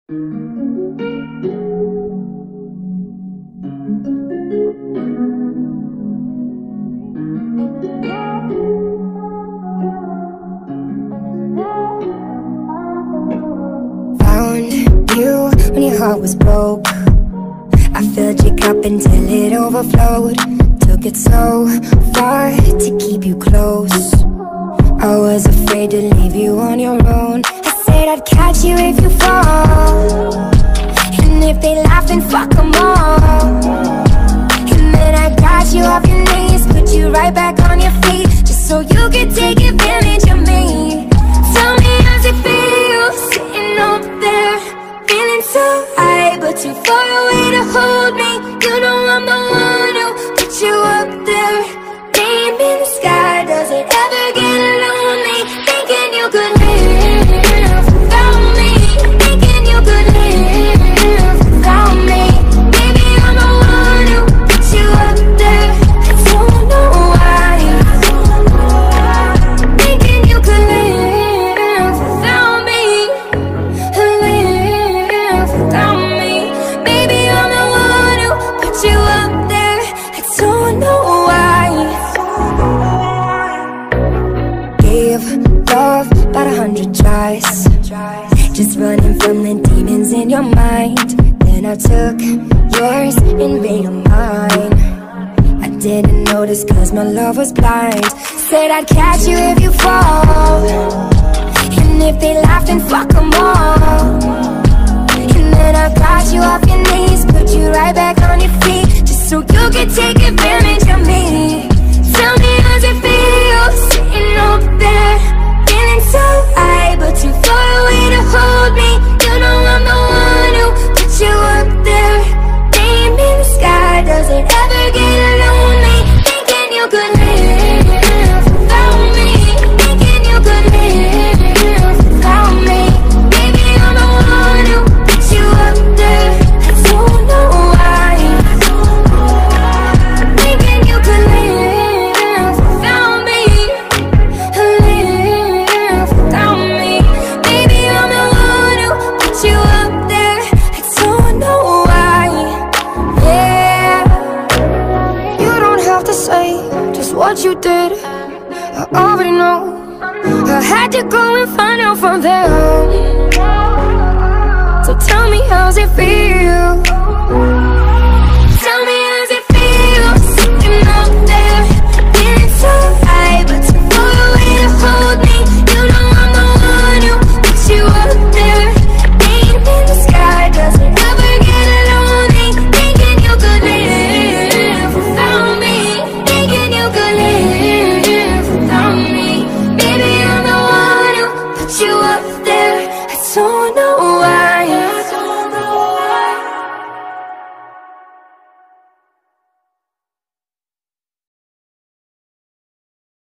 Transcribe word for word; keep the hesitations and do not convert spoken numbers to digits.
Found you when your heart was broke. I filled your cup until it overflowed. Took it so far to keep you close. I was afraid to leave you on your own. I said I'd catch you if you fall, and if they laugh then fuck them all. And then I got you off your knees, put you right back on your feet, just so you could take advantage of me. Tell me how's it feel, sitting up there, feeling so high but too far away to hold me. You know I'm the one who put you up there, name in the sky. Does it ever get lonely, thinking you could live without me, thinking you could live without me? Baby, I'm the one who put you up there. I don't know why, thinking you could live without me, live without me. Baby, I'm the one who put you up there. I don't know why. Gave love about a hundred tries, just running from the demons in your mind. Then I took yours and made them mine. I didn't notice cause my love was blind. Said I'd catch you if you fall, and if they laugh then fuck them all. And then I got you off your knees, put you right back on your feet, just so you could take advantage of me. Tell me how's it feel, sitting up there, feeling so high but too far away to hold me. You know I'm the one who put you up there, name in the sky. Does it ever get lonely, thinking you could live without me, thinking you could live without me? Baby, I'm the one who put you up there. I don't know why, thinking you could live without me, live without me. Baby, I'm the one who put you up there. I don't know why. Yeah, you don't have to say just what you did, I already know. I had to go and find out from them. So tell me how's it feel,